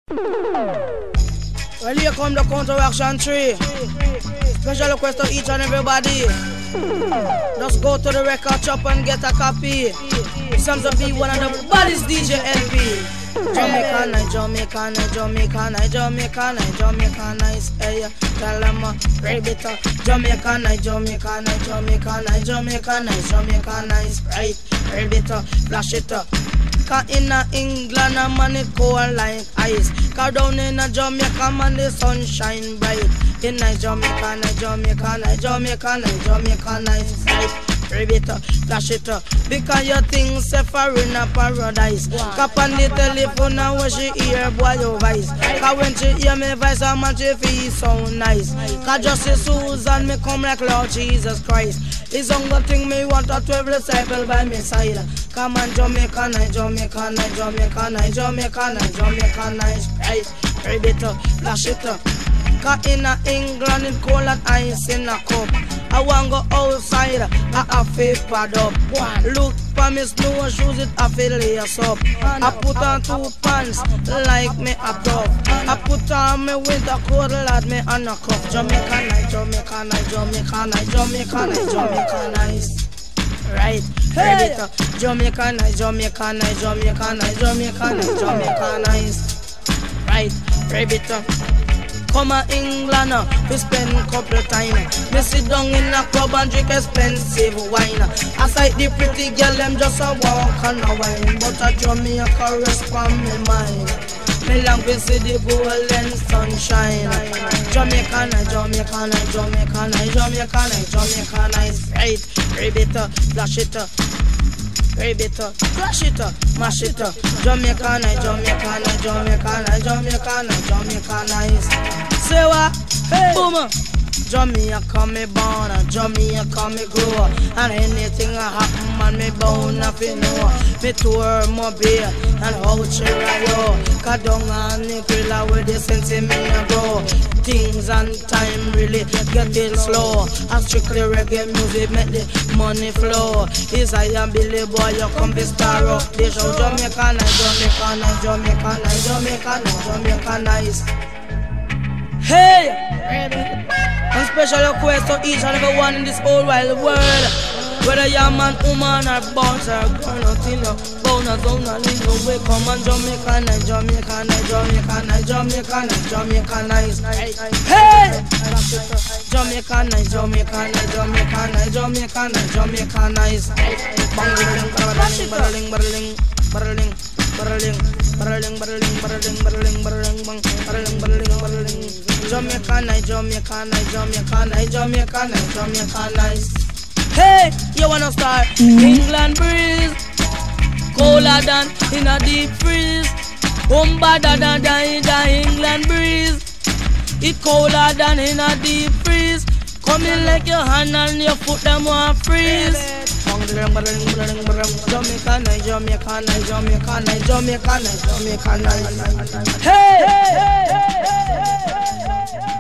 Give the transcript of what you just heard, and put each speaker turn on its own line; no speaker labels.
Well, here come the counteraction 3. Special request to each and everybody. Just go to the record shop and get a copy. Sounds to be one of the baddest DJ LP. Jamaica night, Jamaica night, Jamaica night, Jamaica night, Jamaica night. Hey, tell them right bitter. Jamaica night, Jamaica night, Jamaica night, Jamaica night, Jamaica night. Right bitter, flash it up. Cause in England a man it cold like ice. Cause down in Jamaica man the sun shine bright. In Jamaica night, Jamaica night, Jamaica night, Jamaica night. Rib it up, flash it up. Because you think Sephora in a paradise. Cause on the telephone now when she hear boy your voice. Cause when she hear me voice a man she feel so nice. Cause just see Susan me come like Lord Jesus Christ. It's only thing me want a 12 disciple by my side. Come on Jamaica night, Jamaica night, Jamaica night, Jamaica night, Jamaica night. Rib it up, flash it up. Cause in England it cold and ice in a cup. I want go outside, I have to pad up. Look for me snow shoes, it have to lace up. I put on 2 pants like me a dove. I put on me winter coat like me on a cuff. Jamaica night, Jamaica night, Jamaica night, Jamaica night, Jamaica night. Right, hey. Jamaica night, Jamaica night, Jamaica night, Jamaica night, Jamaica night. Right, Rebita. Come to England, we spend couple time. Me sit down in a club and drink expensive wine. I sight the pretty girl, them just a walk and a wine. But a Jamaica rest from me mind. Me long to see the golden sunshine. Jamaica night, Jamaica night, Jamaica night, Jamaica night, Jamaica night. Right, rib it up, flash it up. Rib it up, flash it up, mash it up. Jamaica night, Jamaica night, Jamaica night, Jamaica night, Jamaica night. Say what? Hey. Boom! Jamaica me born, Jamaica me grow. And anything a happen, man, me bound nothing know. Me tour Mobile and how Chirayo. Cause down on Nicola with the sense in me a grow. Things and time really getting slow. And strictly reggae music make the money flow. Is I am Billy Boy, you come be star up the show. Jamaica night, Jamaica night, Jamaica night, Jamaica night, Jamaica night. Hey! And special request to each and every one in this whole wide world. Whether you're man, woman, or bounce, or girl, nothing, no. Bonus, don't leave no way. Come on, Jamaica night, Jamaica night, Jamaica night, Jamaica night, Jamaica night. Hey! Jamaica night, Jamaica night, Jamaica night, Jamaica night, Jamaica night. Bang, barreling, barreling, barreling, barreling, barreling, barreling, barreling, barreling, barreling, barreling, bang, barreling, barreling, barreling. Jamaica night, Jamaica night, Jamaica night, Jamaica night, Jamaica night. Hey, you wanna start? England breeze, colder than in a deep freeze. Better than the England breeze. It colder than in a deep freeze. Come in like your hand and your foot them want freeze. Jamaica night, Jamaica night, Jamaica night, Jamaica night, Jamaica night. Hey, hey, hey, hey, hey, hey.